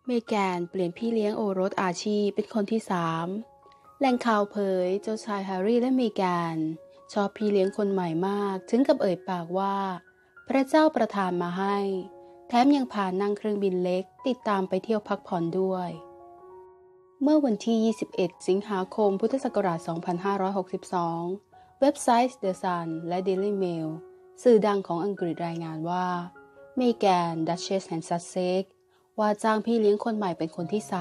เมแกนเปลี่ยนพี่เลี้ยงโอรสอาชีเป็นคนที่3แหล่งข่าวเผยเจ้าชายแฮร์รี่และเมแกนชอบพี่เลี้ยงคนใหม่มากถึงกับเอ่ยปากว่าพระเจ้าประทานมาให้แถมยังพานั่งเครื่องบินเล็กติดตามไปเที่ยวพักผ่อนด้วยเมื่อวันที่21สิงหาคมพุทธศักราช2562เว็บไซต์ The Sun และ Daily Mail สื่อดังของอังกฤษรายงานว่าเมแกนดัชเชสแห่งซัสเซ็กซ์ว่าจ้างพี่เลี้ยงคนใหม่เป็นคนที่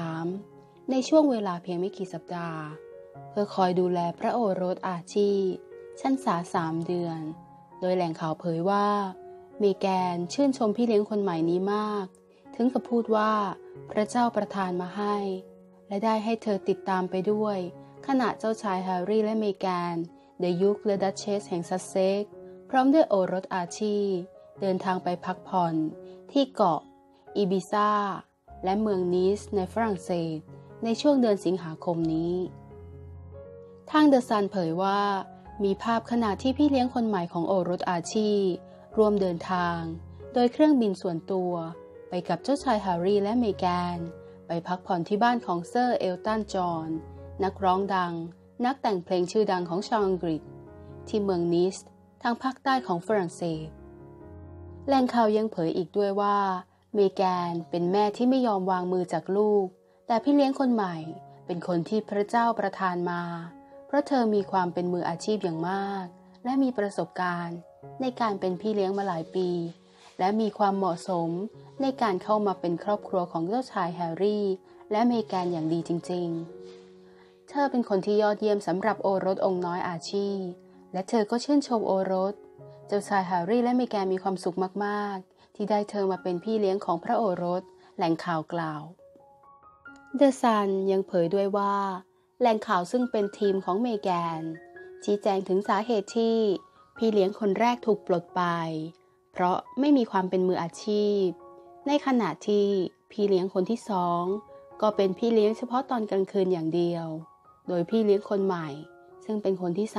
3ในช่วงเวลาเพียงไม่กี่สัปดาห์เพื่อคอยดูแลพระโอรสอาร์ชีชั้นษา3 เดือนโดยแหล่งข่าวเผยว่าเมแกนชื่นชมพี่เลี้ยงคนใหม่นี้มากถึงกับพูดว่าพระเจ้าประทานมาให้และได้ให้เธอติดตามไปด้วยขณะเจ้าชายแฮร์รี่และเมแกนเดยุคและดัชเชสแห่งซัสเซ็กซ์พร้อมด้วยโอรสอาร์ชีเดินทางไปพักผ่อนที่เกาะอีบิซาและเมืองนีสในฝรั่งเศสในช่วงเดือนสิงหาคมนี้ทางเดอะซันเผยว่ามีภาพขณะที่พี่เลี้ยงคนใหม่ของโอรสอาร์ชีร่วมเดินทางโดยเครื่องบินส่วนตัวไปกับเจ้าชายแฮร์รี่และเมแกนไปพักผ่อนที่บ้านของเซอร์เอลตันจอห์นนักร้องดังนักแต่งเพลงชื่อดังของชาวอังกฤษที่เมืองนีสทางภาคใต้ของฝรั่งเศสแหล่งข่าวยังเผยอีกด้วยว่าเมแกนเป็นแม่ที่ไม่ยอมวางมือจากลูกแต่พี่เลี้ยงคนใหม่เป็นคนที่พระเจ้าประทานมาเพราะเธอมีความเป็นมืออาชีพอย่างมากและมีประสบการณ์ในการเป็นพี่เลี้ยงมาหลายปีและมีความเหมาะสมในการเข้ามาเป็นครอบครัวของเจ้าชายแฮร์รี่และเมแกนอย่างดีจริงๆเธอเป็นคนที่ยอดเยี่ยมสำหรับโอรสองค์น้อยอาชีและเธอก็ชื่นชมโอรสเจ้าชายแฮร์รี่และเมแกนมีความสุขมากๆที่ได้เธอมาเป็นพี่เลี้ยงของพระโอรสแหล่งข่าวกล่าวเดอะซันยังเผยด้วยว่าแหล่งข่าวซึ่งเป็นทีมของเมแกนชี้แจงถึงสาเหตุที่พี่เลี้ยงคนแรกถูกปลดไปเพราะไม่มีความเป็นมืออาชีพในขณะที่พี่เลี้ยงคนที่2ก็เป็นพี่เลี้ยงเฉพาะตอนกลางคืนอย่างเดียวโดยพี่เลี้ยงคนใหม่ซึ่งเป็นคนที่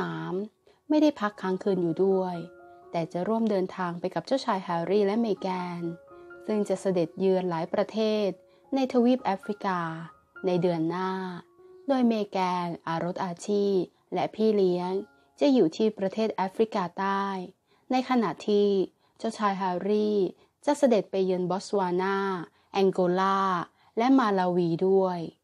3ไม่ได้พักค้างคืนอยู่ด้วยแต่จะร่วมเดินทางไปกับเจ้าชายแฮร์รี่และเมแกนซึ่งจะเสด็จเยือนหลายประเทศในทวีปแอฟริกาในเดือนหน้าโดยเมแกนโอรสอาชีและพี่เลี้ยงจะอยู่ที่ประเทศแอฟริกาใต้ในขณะที่เจ้าชายแฮร์รี่จะเสด็จไปเยือนบอตสวานาแองโกลาและมาลาวีด้วย